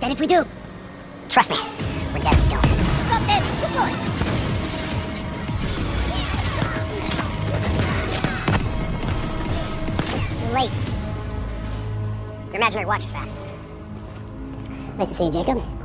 But then if we do... Trust me, we're dead if we don't. Drop dead, keep going. You're late. Your imaginary watch is fast. Nice to see you, Jacob.